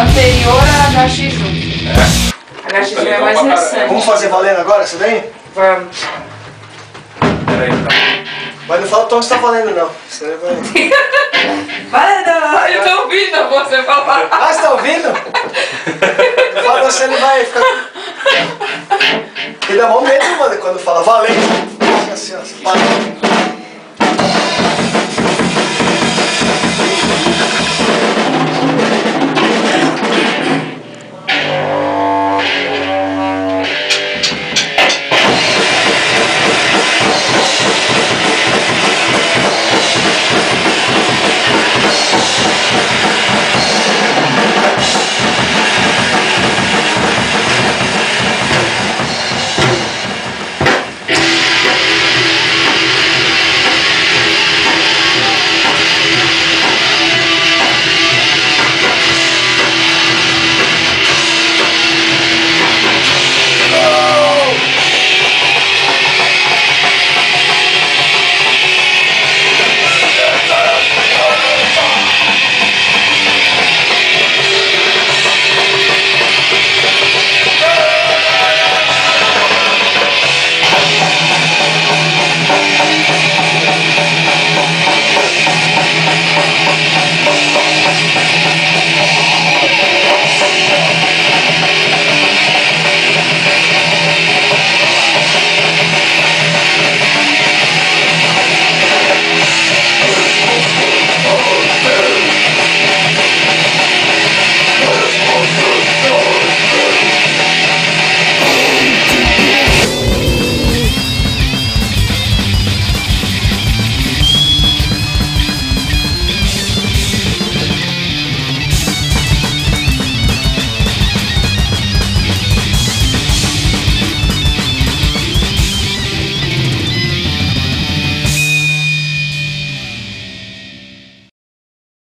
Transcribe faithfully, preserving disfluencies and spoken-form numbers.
anterior a H X um. É. H X um é mais recente. Vamos fazer valendo agora isso daí? Vamos. Peraí, então. Mas não fala o tom que você tá valendo não. Você vai... Vai, não, eu tô ouvindo você falar.